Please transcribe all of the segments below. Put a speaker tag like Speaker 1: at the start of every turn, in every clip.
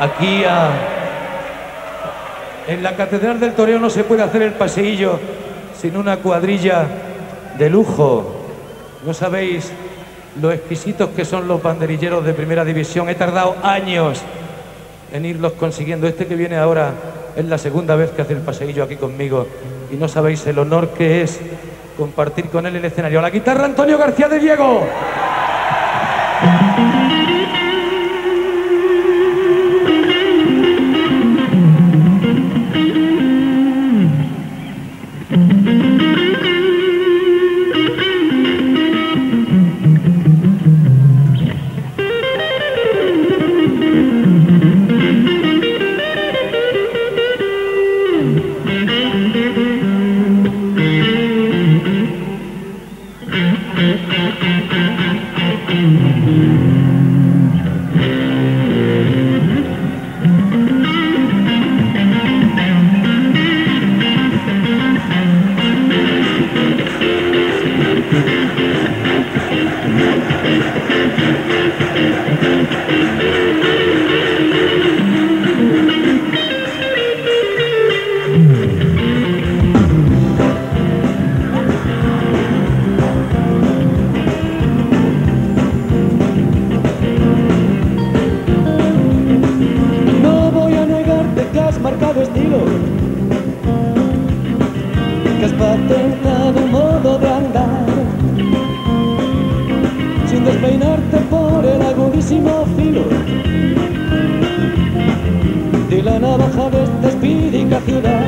Speaker 1: En la Catedral del Toreo no se puede hacer el paseillo sin una cuadrilla de lujo. No sabéis lo exquisitos que son los banderilleros de primera división. He tardado años en irlos consiguiendo. Este que viene ahora es la segunda vez que hace el paseillo aquí conmigo y no sabéis el honor que es compartir con él el escenario. A la guitarra, Antonio García de Diego.
Speaker 2: Marcado estilo, que has patentado un modo de andar, sin despeinarte por el agudísimo filo de la navaja de esta espírica ciudad.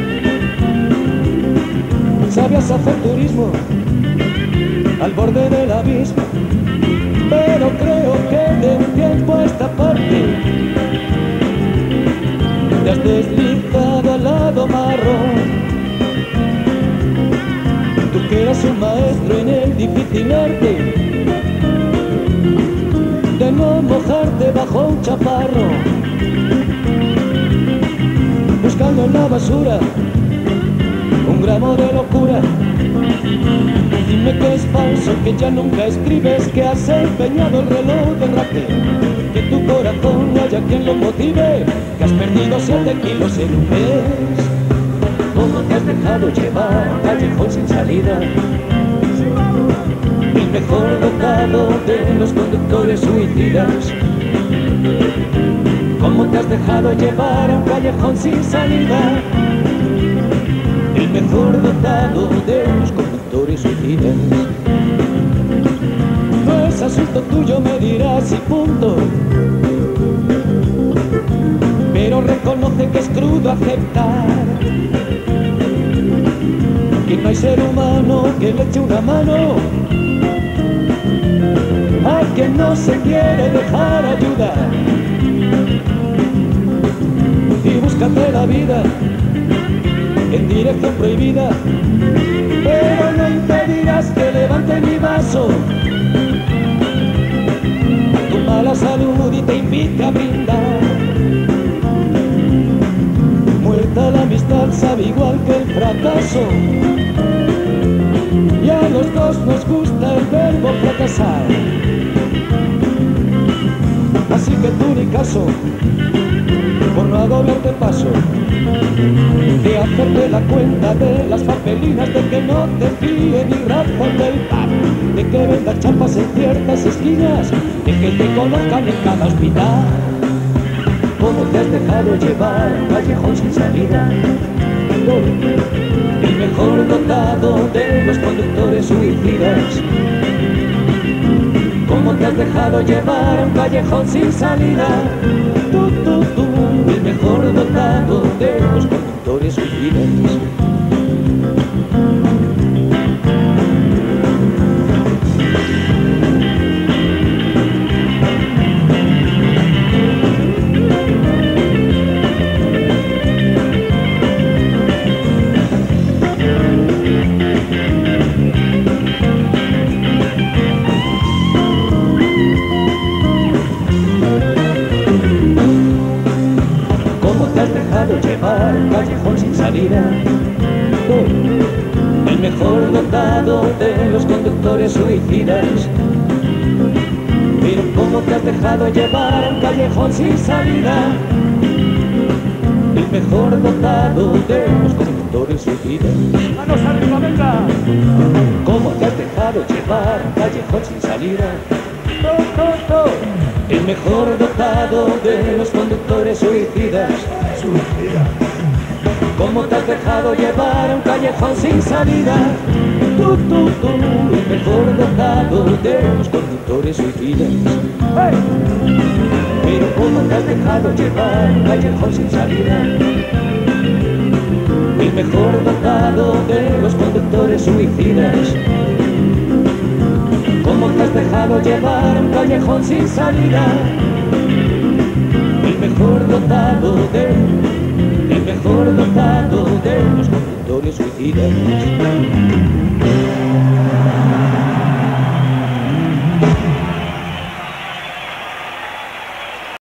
Speaker 2: Sabías hacer turismo al borde del abismo, pero creo que de un tiempo a esta parte te has deslizado al lado marrón. Tú que eras un maestro en el difícil arte de no mojarte bajo un chaparro, buscando en la basura un gramo de locura. Dime que es falso, que ya nunca escribes, que has empeñado el reloj de Raquel, que tu corazón no haya quien lo motive, que has perdido 7 kilos en un mes. ¿Cómo te has dejado llevar, callejón sin salida? El mejor dotado de los conductores suicidas. ¿Cómo te has dejado llevar a un callejón sin salida? El mejor dotado de los conductores suicidas. No es asunto tuyo, me dirás y punto, pero reconoce que es crudo aceptar que no hay ser humano que le eche una mano a quien no se quiere dejar ayudar. Y búscate la vida en dirección prohibida, pero no impedirás que levante mi vaso a tu mala salud y te invite a brindar. Muerta la amistad sabe igual que el fracaso, y a los dos nos gusta el verbo fracasar. Así que tú ni caso, por no agobiarte paso, de hacerte la cuenta de las papelinas, de que no te fíe ni razón del par, de que vendas chapas en ciertas esquinas, de que te conozcan en cada hospital. ¿Cómo te has dejado llevar, callejón sin salida? El mejor dotado de los conductores suicidas. ¿Cómo te has dejado llevar a un callejón sin salida? El mejor dotado de los conductores suicidas. Llevar callejón sin salida. El mejor dotado de los conductores suicidas. Pero ¿Cómo te has dejado llevar a un callejón sin salida? El mejor dotado de los conductores suicidas.
Speaker 3: ¡Manos arriba, venga!
Speaker 2: ¿Cómo te has dejado llevar a un callejón sin salida? El mejor dotado de los conductores suicidas. ¿Cómo te has dejado llevar a un callejón sin salida? El mejor dotado de los conductores suicidas.
Speaker 3: ¡Hey!
Speaker 2: Pero ¿cómo te has dejado llevar a un callejón sin salida? El mejor dotado de los conductores suicidas. ¿Cómo te has dejado llevar a un callejón sin salida? El mejor dotado de los conductores suicidas.